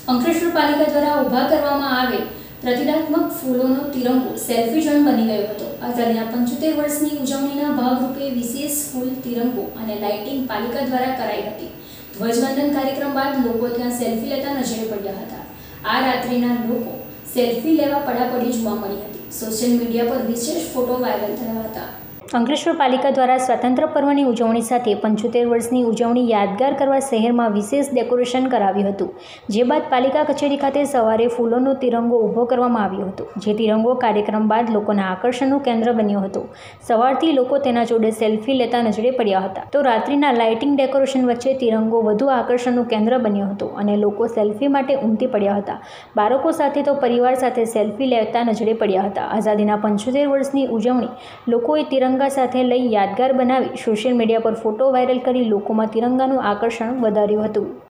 અંકલેશ્વર પાલિકા દ્વારા ઊભા કરવામાં આવેલ પ્રતિકાત્મક ફૂલોનો તિરંગો સેલ્ફી ઝોન બની ગયો હતો। આઝાદીના 75 વર્ષની ઉજવણીના ભાગરૂપે વિશેષ ફૂલ તિરંગો અને લાઇટિંગ પાલિકા દ્વારા કરાઈ હતી। ધ્વજવંદન કાર્યક્રમ બાદ લોકો ત્યાં સેલ્ફી લેતા નજરે પડ્યા હતા। આ રાત્રિના લોકો સેલ્ફી લેવા પડાપડી જોવા મળી હતી। સોશિયલ મીડિયા પર વિશેષ ફોટો વાયરલ થયા હતા। અંકલેશ્વર પાલિકા દ્વારા સ્વાતંત્ર્ય પર્વની ઉજવણી સાથે 75 વર્ષની ઉજવણી યાદગાર કરવા શહેરમાં વિશેષ ડેકોરેશન કરાવ્યું હતું। જે બાદ પાલિકા કચેરી ખાતે સવારે ફૂલોનો તિરંગો ઊભો કરવામાં આવ્યો હતો। જે તિરંગો કાર્યક્રમ બાદ લોકોના આકર્ષણનું કેન્દ્ર બન્યો હતો। સવારથી લોકો તેના જોડે સેલ્ફી લેતા નજરે પડ્યા હતા। તો રાત્રિના લાઇટિંગ ડેકોરેશન વચ્ચે તિરંગો વધુ આકર્ષણનું કેન્દ્ર બન્યો હતો અને લોકો સેલ્ફી માટે ઉમટી પડ્યા હતા। બાળકો સાથે તો પરિવાર સાથે સેલ્ફી લેતા નજરે પડ્યા હતા। આઝાદીના 75 વર્ષની ઉજવણી લોકોએ તિરંગા સાથે લઈ યાદગાર બનાવી સોશિયલ મીડિયા પર ફોટો વાયરલ કરી લોકોમાં તિરંગાનું આકર્ષણ વધાર્યું હતું।